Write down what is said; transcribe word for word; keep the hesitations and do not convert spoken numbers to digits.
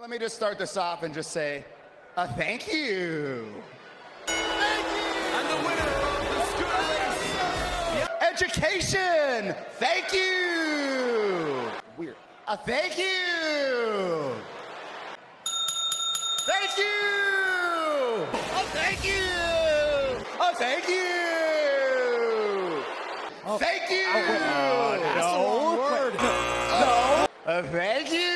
Let me just start this off and just say, uh, thank you. Thank you. And the winner of the scooter race. Education. Thank you. Weird. Uh, thank you. Thank you. Oh, thank you. Oh, thank you. Oh. Thank you. Oh, uh, that's the wrong word. No. Uh, thank you.